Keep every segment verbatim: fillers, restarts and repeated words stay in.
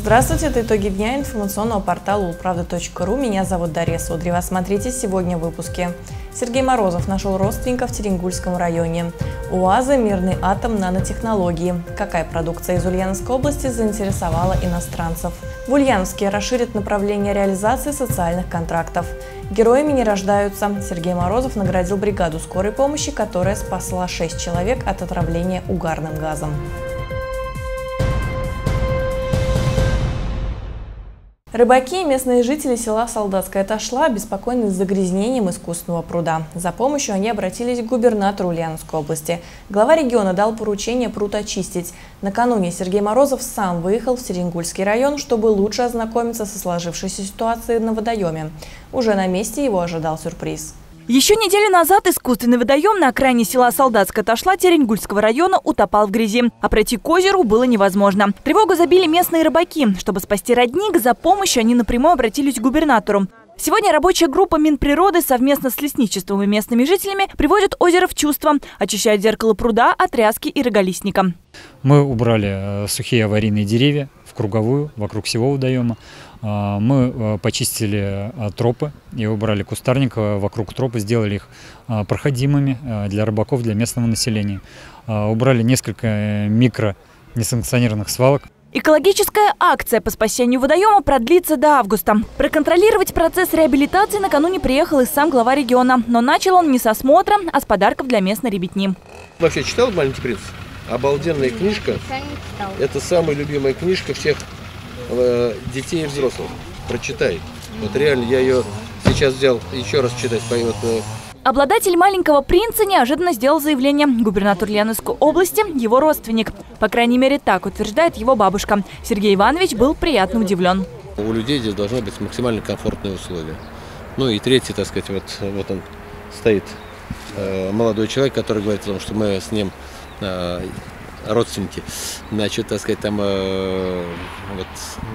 Здравствуйте, это итоги дня информационного портала улправда точка ру. Меня зовут Дарья Судрева. Смотрите сегодня в выпуске. Сергей Морозов нашел родственников в Теренгульском районе. УАЗы, мирный атом, нанотехнологии. Какая продукция из Ульяновской области заинтересовала иностранцев? В Ульяновске расширят направление реализации социальных контрактов. Героями не рождаются. Сергей Морозов наградил бригаду скорой помощи, которая спасла шесть человек от отравления угарным газом. Рыбаки и местные жители села Солдатская Ташла обеспокоены загрязнением искусственного пруда. За помощью они обратились к губернатору Ульяновской области. Глава региона дал поручение пруд очистить. Накануне Сергей Морозов сам выехал в Теренгульский район, чтобы лучше ознакомиться со сложившейся ситуацией на водоеме. Уже на месте его ожидал сюрприз. Еще неделю назад искусственный водоем на окраине села Солдатская Ташла Теренгульского района утопал в грязи, а пройти к озеру было невозможно. Тревогу забили местные рыбаки. Чтобы спасти родник, за помощью они напрямую обратились к губернатору. Сегодня рабочая группа Минприроды совместно с лесничеством и местными жителями приводит озеро в чувство, очищает зеркало пруда от тряски и роголистника. Мы убрали сухие аварийные деревья в круговую, вокруг всего водоема. Мы почистили тропы и убрали кустарник вокруг тропы, сделали их проходимыми для рыбаков, для местного населения. Убрали несколько микро несанкционированных свалок. Экологическая акция по спасению водоема продлится до августа. Проконтролировать процесс реабилитации накануне приехал и сам глава региона. Но начал он не с осмотра, а с подарков для местной ребятни. Вообще читал «Маленький принц»? Обалденная книжка. Это самая любимая книжка всех э, детей и взрослых. Прочитай. Вот реально я ее сейчас взял еще раз читать. Вот, э, Обладатель «Маленького принца» неожиданно сделал заявление. Губернатор Ульяновской области – его родственник. По крайней мере, так утверждает его бабушка. Сергей Иванович был приятно удивлен. У людей здесь должны быть максимально комфортные условия. Ну и третий, так сказать, вот, вот он стоит, э, молодой человек, который говорит о том, что мы с ним э, родственники. Значит, так сказать, там э, вот,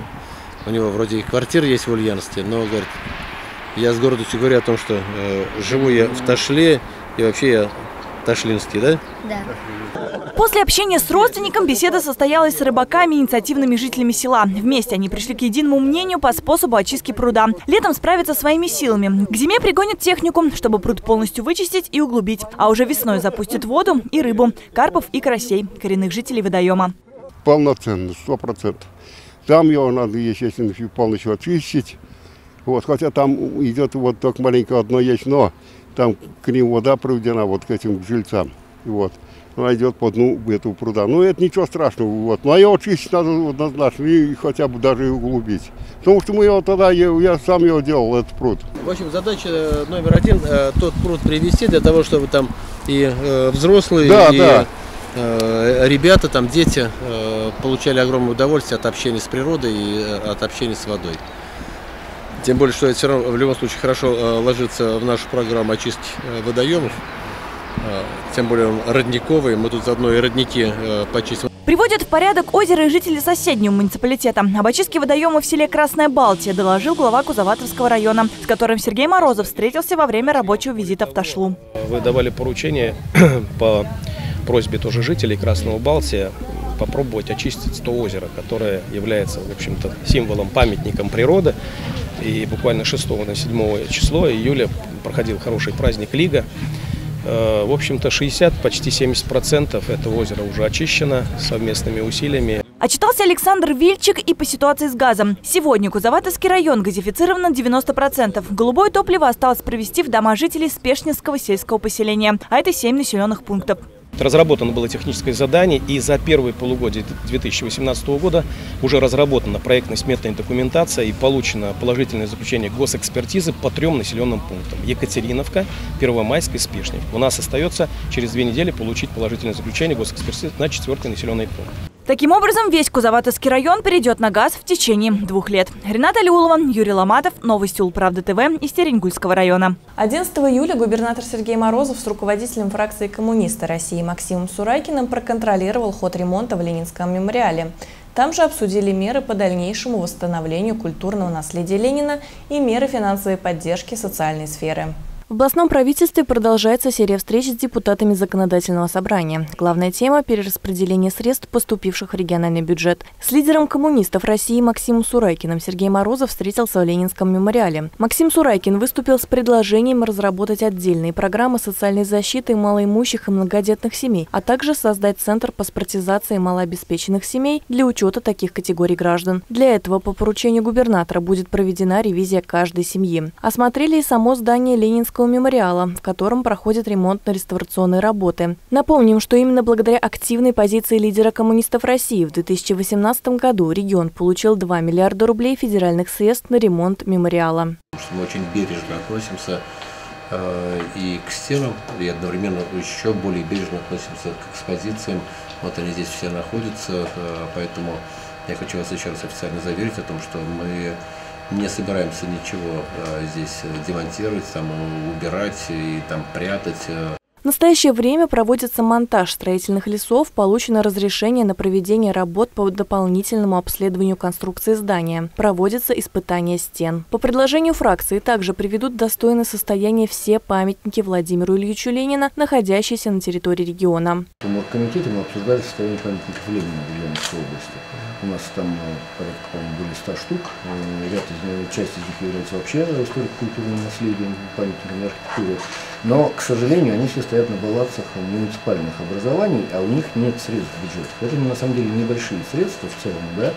у него вроде и квартира есть в Ульяновске, но, говорит, я с гордостью говорю о том, что э, живу я в Ташле, и вообще я ташлинский, да? Да. После общения с родственником беседа состоялась с рыбаками и инициативными жителями села. Вместе они пришли к единому мнению по способу очистки пруда. Летом справятся своими силами. К зиме пригонят технику, чтобы пруд полностью вычистить и углубить. А уже весной запустят воду и рыбу, карпов и карасей, коренных жителей водоема. Полноценно, сто процентов. Там его надо, естественно, полностью очистить. Вот, хотя там идет вот только маленько одно есть, но там к ним вода проведена, вот к этим жильцам. Вот. Она идет по дну этого пруда. Ну, это ничего страшного. Вот. Но ее очистить надо однозначно и хотя бы даже и углубить. Потому что мы его тогда, я, я сам его делал, этот пруд. В общем, задача номер один, тот пруд привести для того, чтобы там и э, взрослые, да, и да. Э, ребята, там дети э, получали огромное удовольствие от общения с природой и от общения с водой. Тем более, что это все равно в любом случае хорошо э, ложится в нашу программу очистки э, водоемов. Э, тем более он родниковый, мы тут заодно и родники э, почистим. Приводят в порядок озеро и жители соседнего муниципалитета. Об очистке водоема в селе Красная Балтия доложил глава Кузоватовского района, с которым Сергей Морозов встретился во время рабочего визита в Ташлу. Вы давали поручение по просьбе тоже жителей Красного Балтия попробовать очистить то озеро, которое является, в общем-то, символом, памятником природы. И буквально шестого на седьмое число июля проходил хороший праздник Лига. В общем-то, шестьдесят, почти семьдесят процентов этого озера уже очищено совместными усилиями. Отчитался Александр Вильчик и по ситуации с газом. Сегодня Кузоватовский район газифицирован на девяносто процентов. Голубое топливо осталось провести в дома жителей Спешнинского сельского поселения, а это семь населенных пунктов. Разработано было техническое задание, и за первое полугодие две тысячи восемнадцатого года уже разработана проектно-сметная документация и получено положительное заключение госэкспертизы по трем населенным пунктам: Екатериновка, Первомайск и Спешник. У нас остается через две недели получить положительное заключение госэкспертизы на четвертый населенный пункт. Таким образом, весь Кузоватовский район перейдет на газ в течение двух лет. Рената Алиулова, Юрий Ломатов, новости Улправда ТВ из Теренгульского района. одиннадцатого июля губернатор Сергей Морозов с руководителем фракции «Коммунисты России» Максимом Сурайкиным проконтролировал ход ремонта в Ленинском мемориале. Там же обсудили меры по дальнейшему восстановлению культурного наследия Ленина и меры финансовой поддержки социальной сферы. В областном правительстве продолжается серия встреч с депутатами законодательного собрания. Главная тема – перераспределение средств, поступивших в региональный бюджет. С лидером коммунистов России Максимом Сурайкиным Сергей Морозов встретился в Ленинском мемориале. Максим Сурайкин выступил с предложением разработать отдельные программы социальной защиты малоимущих и многодетных семей, а также создать центр паспортизации малообеспеченных семей для учета таких категорий граждан. Для этого по поручению губернатора будет проведена ревизия каждой семьи. Осмотрели и само здание Ленинского мемориала, в котором проходят ремонтно-реставрационные работы. Напомним, что именно благодаря активной позиции лидера коммунистов России в две тысячи восемнадцатом году регион получил два миллиарда рублей федеральных средств на ремонт мемориала. Мы очень бережно относимся э, и к стенам, и одновременно еще более бережно относимся к экспозициям. Вот они здесь все находятся, э, поэтому я хочу вас еще раз официально заверить о том, что мы не собираемся ничего э, здесь демонтировать, там, убирать и там прятать. В настоящее время проводится монтаж строительных лесов, получено разрешение на проведение работ по дополнительному обследованию конструкции здания. Проводятся испытания стен. По предложению фракции также приведут в достойное состояние все памятники Владимиру Ильичу Ленина, находящиеся на территории региона. В оргкомитете мы обсуждали состояние памятников Ленина в Ульяновской области. У нас там порядка, по-моему, были ста штук. Ряд из них, часть из них является вообще историко-культурным наследием, памятниками архитектуры. Но, к сожалению, они все стоят на балансах муниципальных образований, а у них нет средств в бюджете. Это на самом деле небольшие средства в целом, да.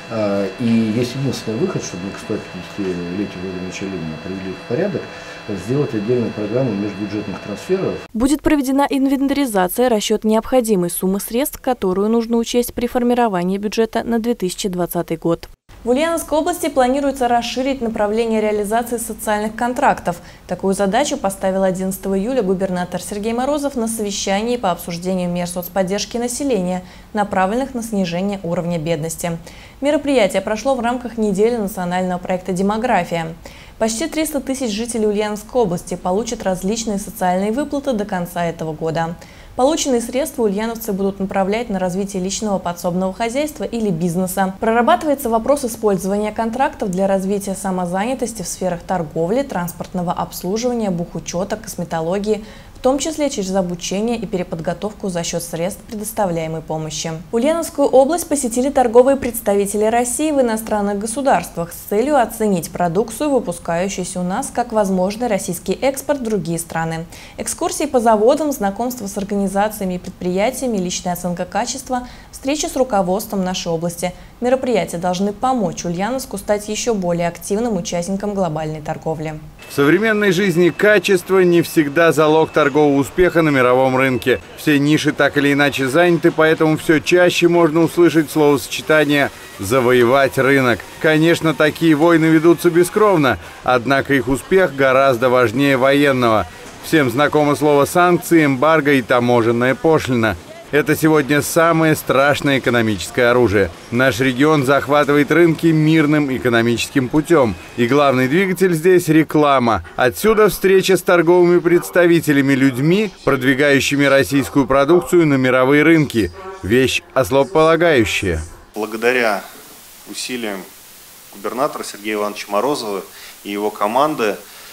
И есть единственный выход, чтобы к сто пятидесятилетию Владимира Ильича Ленина привели в порядок, сделать отдельную программу межбюджетных трансферов. Будет проведена инвентаризация, расчет необходимой суммы средств, которую нужно учесть при формировании бюджета на две тысячи двадцатый год. В Ульяновской области планируется расширить направление реализации социальных контрактов. Такую задачу поставил одиннадцатого июля губернатор Сергей Морозов на совещании по обсуждению мер соцподдержки населения, направленных на снижение уровня бедности. Мероприятие прошло в рамках недели национального проекта «Демография». Почти триста тысяч жителей Ульяновской области получат различные социальные выплаты до конца этого года. Полученные средства ульяновцы будут направлять на развитие личного подсобного хозяйства или бизнеса. Прорабатывается вопрос использования контрактов для развития самозанятости в сферах торговли, транспортного обслуживания, бухучета, косметологии, в том числе через обучение и переподготовку за счет средств предоставляемой помощи. Ульяновскую область посетили торговые представители России в иностранных государствах с целью оценить продукцию, выпускающуюся у нас, как возможный российский экспорт в другие страны. Экскурсии по заводам, знакомство с организациями и предприятиями, личная оценка качества, встречи с руководством нашей области. Мероприятия должны помочь Ульяновску стать еще более активным участником глобальной торговли. В современной жизни качество не всегда залог торгового успеха на мировом рынке. Все ниши так или иначе заняты, поэтому все чаще можно услышать словосочетание «завоевать рынок». Конечно, такие войны ведутся бескровно, однако их успех гораздо важнее военного. Всем знакомо слово «санкции», «эмбарго» и «таможенная пошлина». Это сегодня самое страшное экономическое оружие. Наш регион захватывает рынки мирным экономическим путем. И главный двигатель здесь – реклама. Отсюда встреча с торговыми представителями, людьми, продвигающими российскую продукцию на мировые рынки. Вещь основополагающая. Благодаря усилиям губернатора Сергея Ивановича Морозова и его команды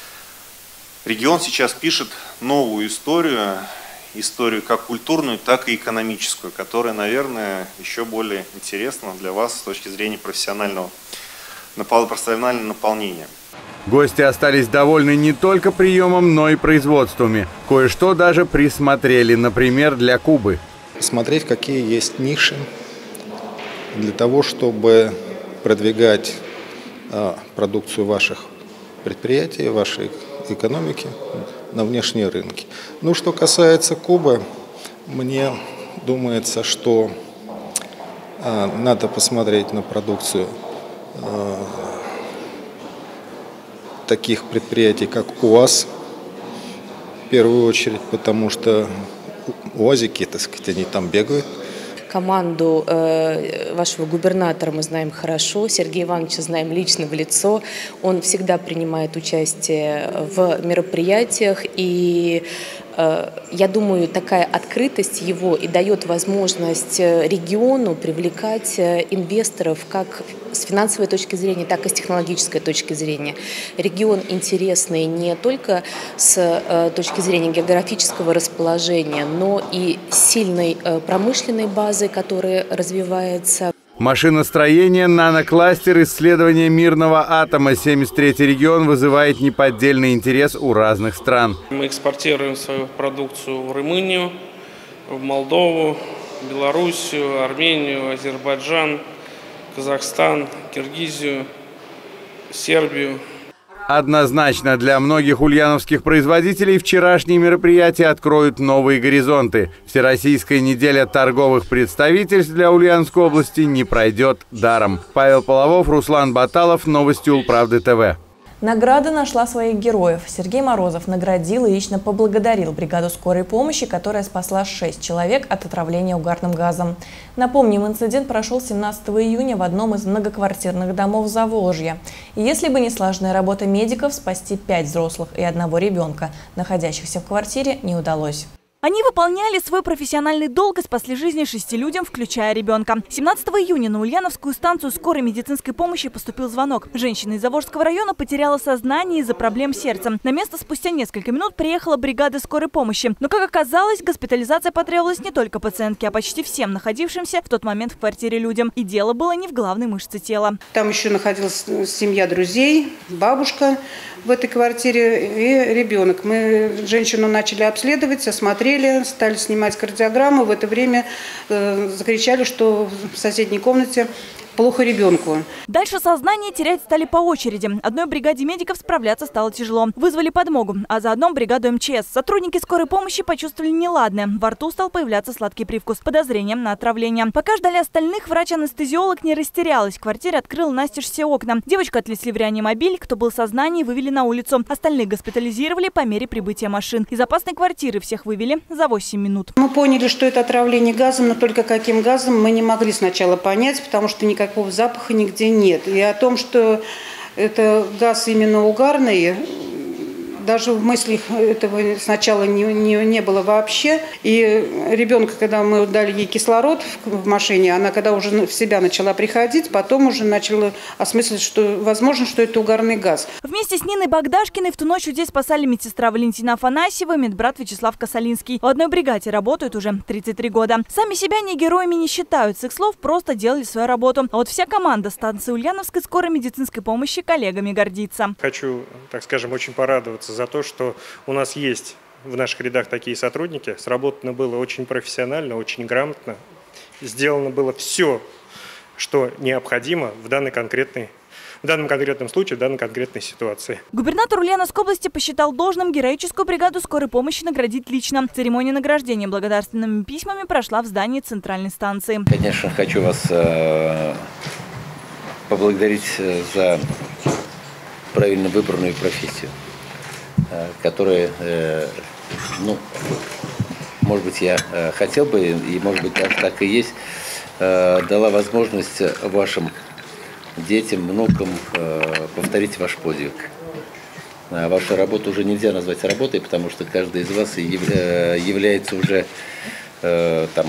регион сейчас пишет новую историю. Историю как культурную, так и экономическую, которая, наверное, еще более интересна для вас с точки зрения профессионального, профессионального наполнения. Гости остались довольны не только приемом, но и производствами. Кое-что даже присмотрели, например, для Кубы. Смотреть, какие есть ниши для того, чтобы продвигать а, продукцию ваших предприятий, вашей экономики на внешние рынки. Ну, что касается Кубы, мне думается, что э, надо посмотреть на продукцию э, таких предприятий, как УАЗ, в первую очередь, потому что УАЗики, так сказать, они там бегают. Команду э, вашего губернатора мы знаем хорошо, Сергея Ивановича знаем лично в лицо. Он всегда принимает участие в мероприятиях и Я думаю, такая открытость его и дает возможность региону привлекать инвесторов как с финансовой точки зрения, так и с технологической точки зрения. Регион интересный не только с точки зрения географического расположения, но и сильной промышленной базы, которая развивается. Машиностроение, нанокластер, исследование мирного атома. семьдесят третий регион вызывает неподдельный интерес у разных стран. Мы экспортируем свою продукцию в Румынию, в Молдову, Белоруссию, Армению, Азербайджан, Казахстан, Киргизию, Сербию. Однозначно, для многих ульяновских производителей вчерашние мероприятия откроют новые горизонты. Всероссийская неделя торговых представительств для Ульяновской области не пройдет даром. Павел Половов, Руслан Баталов, новости Улправды ТВ. Награда нашла своих героев. Сергей Морозов наградил и лично поблагодарил бригаду скорой помощи, которая спасла шесть человек от отравления угарным газом. Напомним, инцидент прошел семнадцатого июня в одном из многоквартирных домов Заволжья. И если бы не слаженная работа медиков, спасти пять взрослых и одного ребенка, находящихся в квартире, не удалось. Они выполняли свой профессиональный долг и спасли жизни шести людям, включая ребенка. семнадцатого июня на Ульяновскую станцию скорой медицинской помощи поступил звонок. Женщина из Заволжского района потеряла сознание из-за проблем с сердцем. На место спустя несколько минут приехала бригада скорой помощи. Но, как оказалось, госпитализация потребовалась не только пациентке, а почти всем находившимся в тот момент в квартире людям. И дело было не в главной мышце тела. Там еще находилась семья друзей, бабушка в этой квартире и ребенок. Мы женщину начали обследовать, осмотрели, стали снимать кардиограмму. В это время э, закричали, что в соседней комнате плохо ребенку. Дальше сознание терять стали по очереди. Одной бригаде медиков справляться стало тяжело. Вызвали подмогу, а заодно бригаду эм че эс. Сотрудники скорой помощи почувствовали неладное. Во рту стал появляться сладкий привкус, подозрением на отравление. Пока ждали остальных, врач-анестезиолог не растерялась. В квартире открыл настежь все окна. Девочку отнесли в реанимобиль, кто был в сознании, вывели на улицу. Остальных госпитализировали по мере прибытия машин. Из опасной квартиры всех вывели за восемь минут. Мы поняли, что это отравление газом, но только каким газом мы не могли сначала понять, потому что никак Никакого запаха нигде нет. И о том, что это газ именно угарный, даже в мыслях этого сначала не, не, не было вообще. И ребенка, когда мы дали ей кислород в машине, она когда уже в себя начала приходить, потом уже начала осмысливать, что возможно, что это угарный газ. Вместе с Ниной Богдашкиной в ту ночь людей спасали медсестра Валентина Афанасьева, медбрат Вячеслав Косолинский. В одной бригаде работают уже тридцать три года. Сами себя они героями не считают. С их слов просто делали свою работу. А вот вся команда станции Ульяновской скорой медицинской помощи коллегами гордится. Хочу, так скажем, очень порадоваться за то, что у нас есть в наших рядах такие сотрудники. Сработано было очень профессионально, очень грамотно. Сделано было все, что необходимо в данной конкретной В данном конкретном случае, в данной конкретной ситуации. Губернатор Ульяновской области посчитал должным героическую бригаду скорой помощи наградить лично. Церемония награждения благодарственными письмами прошла в здании центральной станции. Конечно, хочу вас э, поблагодарить за правильно выбранную профессию, э, которая, э, ну, может быть, я э, хотел бы, и может быть, даже так и есть, э, дала возможность вашим детям, внукам э, повторить ваш подвиг. А вашу работу уже нельзя назвать работой, потому что каждый из вас явля, является уже э, там,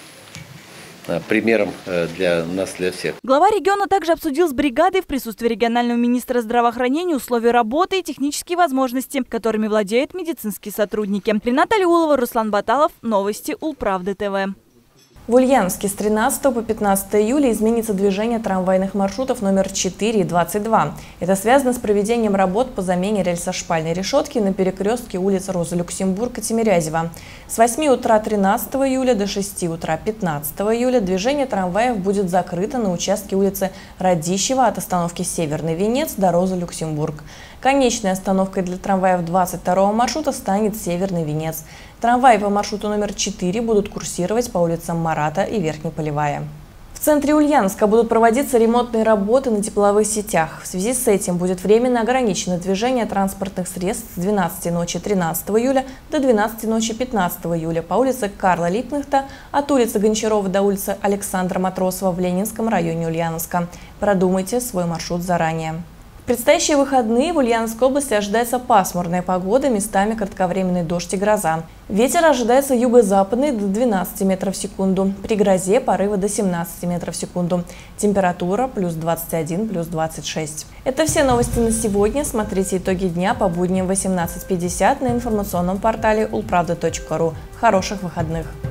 примером для нас, для всех. Глава региона также обсудил с бригадой в присутствии регионального министра здравоохранения условия работы и технические возможности, которыми владеют медицинские сотрудники. Рената Алиулова, Руслан Баталов, новости Улправды ТВ. В Ульяновске с тринадцатого по пятнадцатое июля изменится движение трамвайных маршрутов номер четыре и двадцать два. Это связано с проведением работ по замене рельсошпальной решетки на перекрестке улиц Роза Люксембург и Тимирязева. С восьми утра тринадцатого июля до шести утра пятнадцатого июля движение трамваев будет закрыто на участке улицы Радищева от остановки Северный Венец до Роза Люксембург. Конечной остановкой для трамваев двадцать второго маршрута станет Северный Венец. Трамваи по маршруту номер четыре будут курсировать по улицам Марата и Верхнеполевая. В центре Ульяновска будут проводиться ремонтные работы на тепловых сетях. В связи с этим будет временно ограничено движение транспортных средств с двенадцати ночи тринадцатого июля до двенадцати ночи пятнадцатого июля по улице Карла Липкнехта от улицы Гончарова до улицы Александра Матросова в Ленинском районе Ульяновска. Продумайте свой маршрут заранее. В предстоящие выходные в Ульяновской области ожидается пасмурная погода, местами кратковременный дождь и гроза. Ветер ожидается юго-западный до двенадцати метров в секунду. При грозе порывы до семнадцати метров в секунду. Температура плюс двадцать один, плюс двадцать шесть. Это все новости на сегодня. Смотрите итоги дня по будням в восемнадцать пятьдесят на информационном портале улправда точка ру. Хороших выходных!